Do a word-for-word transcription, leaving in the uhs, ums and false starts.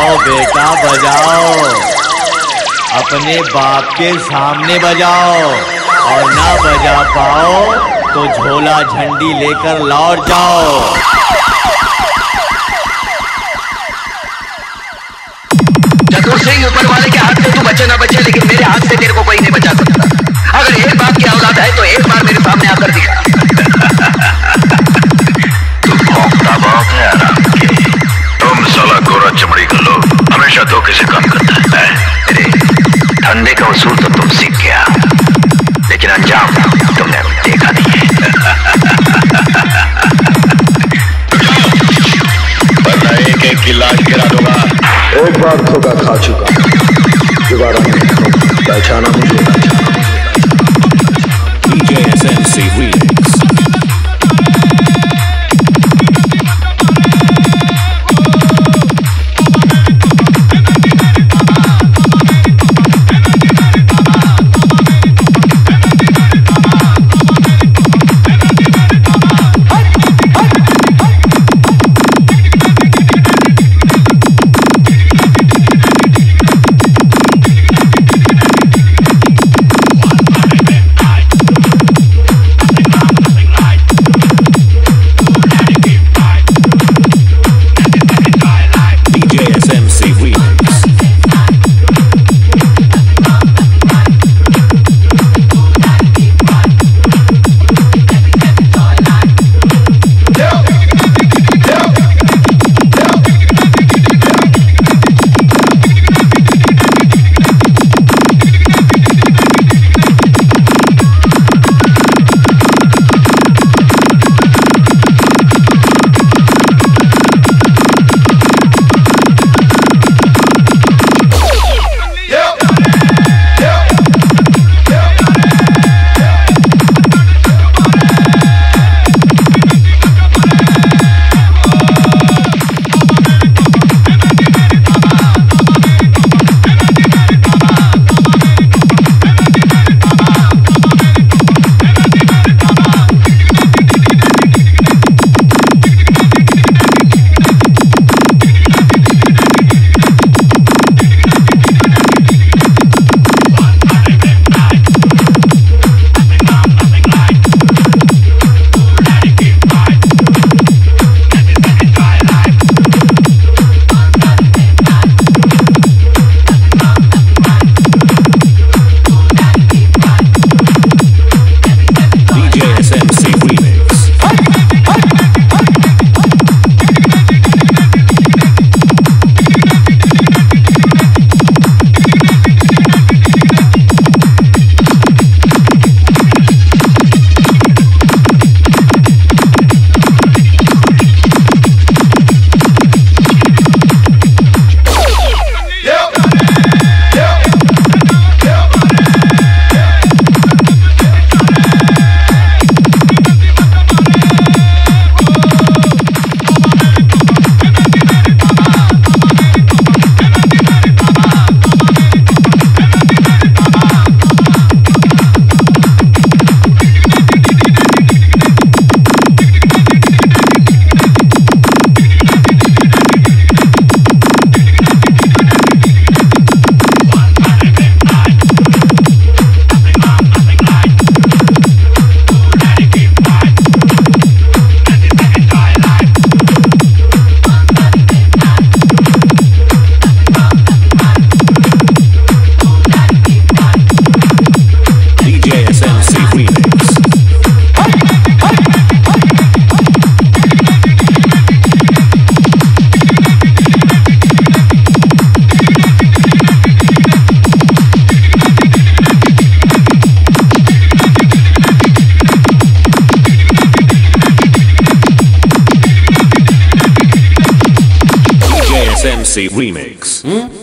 बजाओ बेटा बजाओ, अपने बाप के सामने बजाओ, और ना बजा पाओ तो झोला झंडी लेकर लौट जाओ। चतुर सिंह, ऊपर वाले के हाथ से तू बचे ना बचे, लेकिन मेरे हाथ से तेरे को कोई नहीं बचा सकता। अगर एक बाप की औलाद है तो एक बार मेरे सामने आकर दिखा। तू भौंकता बहुत है आराम के। तुम साला गोरा चमड़ी का लोग हमेशा धोखे से काम करता है। अरे धंधे का उसूल तो तुम सीख गया, लेकिन अंजाम तुमने देखा नहीं है। वरना एक एक की लाश गिरा दूंगा। एक बार धोखा खा चुका, दोबारा नहीं खाऊंगा। पहचाना मुझे, पहचाना D J S M C Remix। S M C Remix. Hmm?